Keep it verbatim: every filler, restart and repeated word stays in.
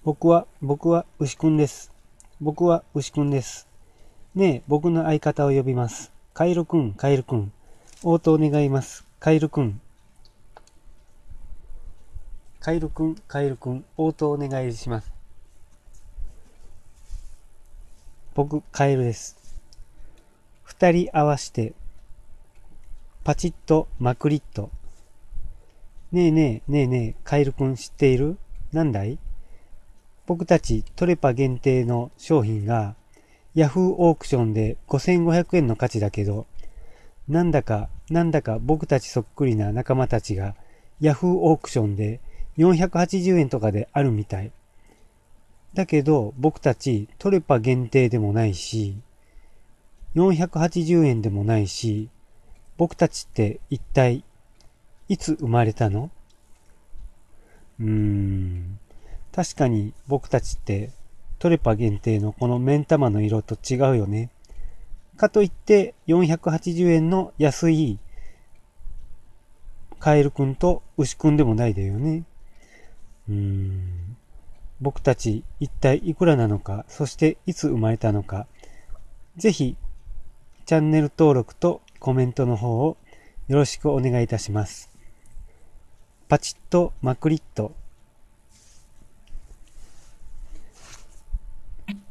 僕は、僕は牛くんです。僕は牛くんです。ねえ、僕の相方を呼びます。カエルくん、カエルくん。応答願います。カエルくん。カエルくん、カエルくん。応答お願いします。僕、カエルです。二人合わして、パチッとマクリッと。ねえねえ、ねえねえ、カエルくん知っている？なんだい？僕たちトレパ限定の商品がヤフーオークションでごせんごひゃくえんの価値だけど、なんだか、なんだか僕たちそっくりな仲間たちがヤフーオークションでよんひゃくはちじゅうえんとかであるみたい。だけど僕たちトレパ限定でもないし、よんひゃくはちじゅうえんでもないし、僕たちって一体いつ生まれたの？うーん。確かに僕たちってトレパ限定のこの目ん玉の色と違うよね。かといってよんひゃくはちじゅうえんの安いカエルくんと牛くんでもないだよね。うーん。僕たち一体いくらなのか、そしていつ生まれたのか、ぜひチャンネル登録とコメントの方をよろしくお願いいたします。パチッとマクリッと